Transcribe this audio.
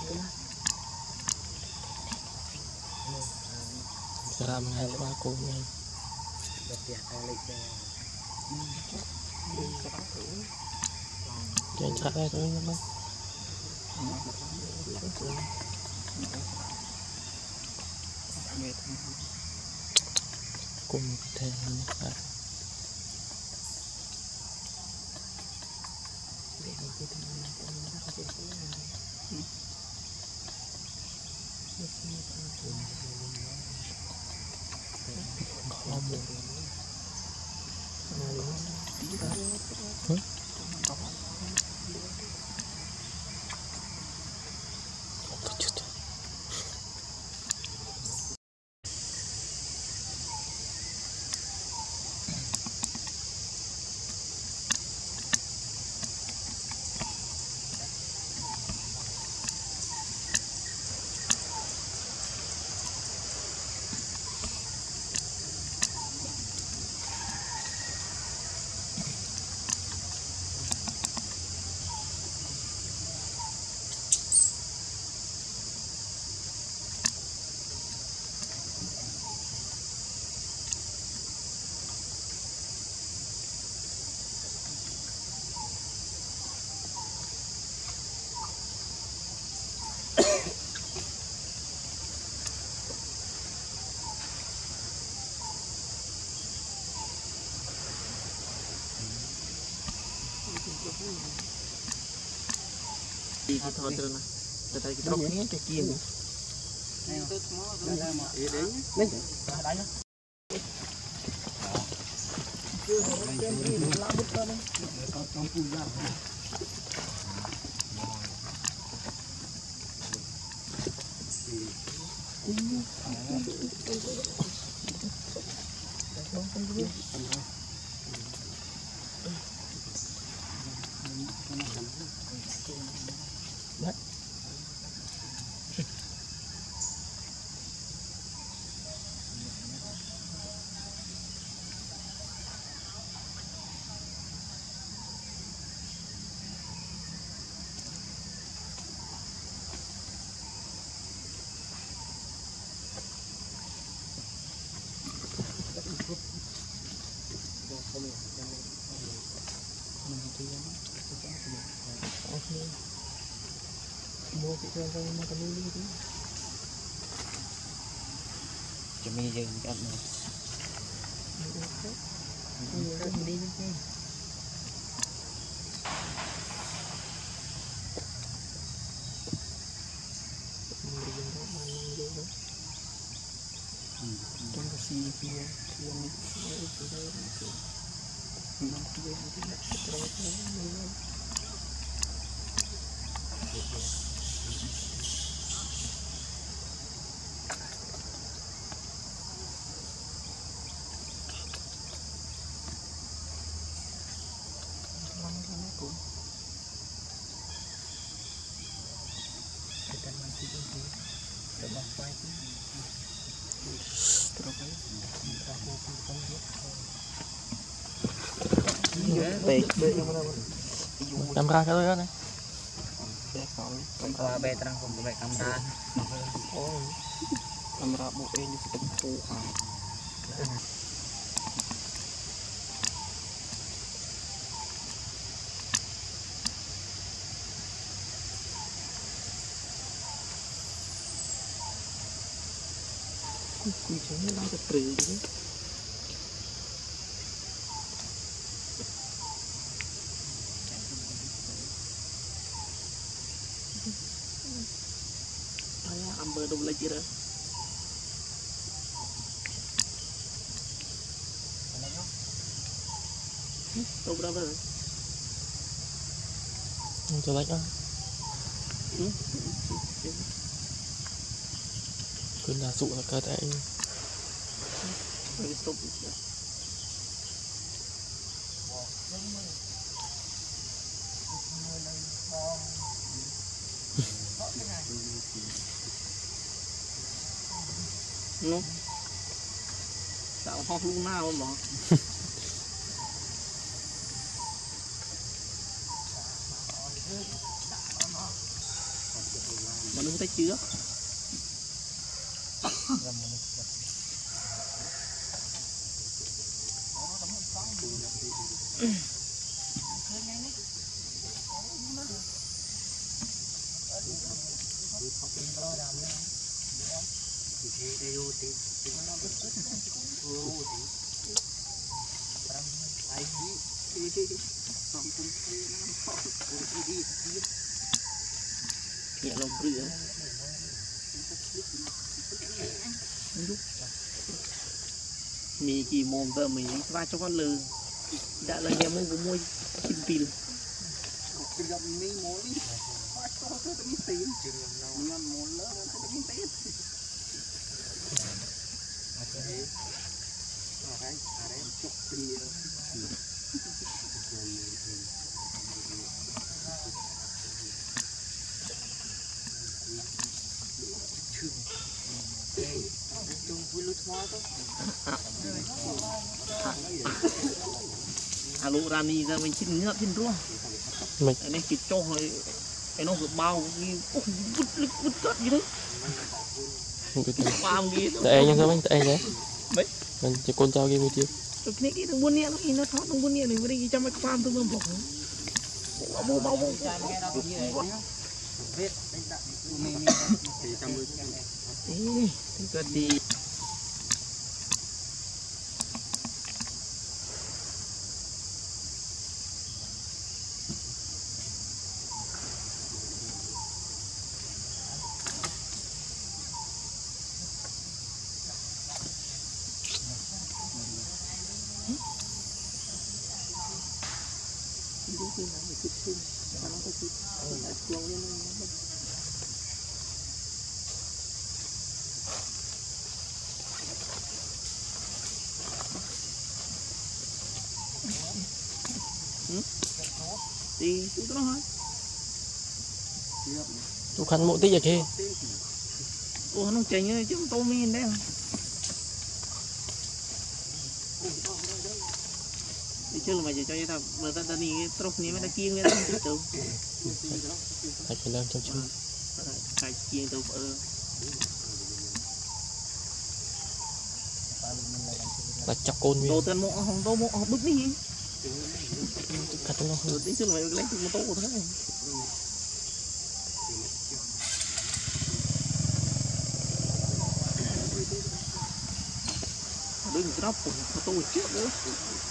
làm ngày ba cô này chuyện chắc đây thôi nhá cùng thêm Kita thôi từ này, từ đây kita rong cái kia này. Mua cái con mà cái nuôi đi. Cho mình dừng cái này. Đi đi. Trong cái xì kia camera cái đó này camera bè terang cùng bè camera camera bộ ini setempu cùi trắng đang tập trừ đấy. Ambil double lagi dah. Tahu berapa? Untuk lagi ah. Kena suk nak kata ini. Lagi stop. Nó tạo ho luôn nào mà mà nó tới chưa nhẹ lòng rửa mì chỉ mồm tơ mì va cho con lư đã là nhà mua của mua chim pin alo rani ra mình chín ngợp chín rua mình này kịp cho rồi cái nó bao vứt cất gì đấy bao gì tại anh sao anh tại anh đấy mấy mình chỉ con trao game chưa cái này buôn nhẹ nó thoát nó buôn nhẹ này mới đi cho mấy farm tôi bơm bọc bao cái gì thì nó thôi tôi khăn mộ tích vậy kì ủa nó chỉnh chứ tô miên đấy đi chơi là mày cho tao mà ta đi trục này mới đã kiêng với tao tự phải làm trong chân phải kiêng tao là chọc côn đồ tên mộ không tô mộ bứt đi cắt nó rồi tí xưa là mày lấy từ một tô thế này đừng drop một tô trước nữa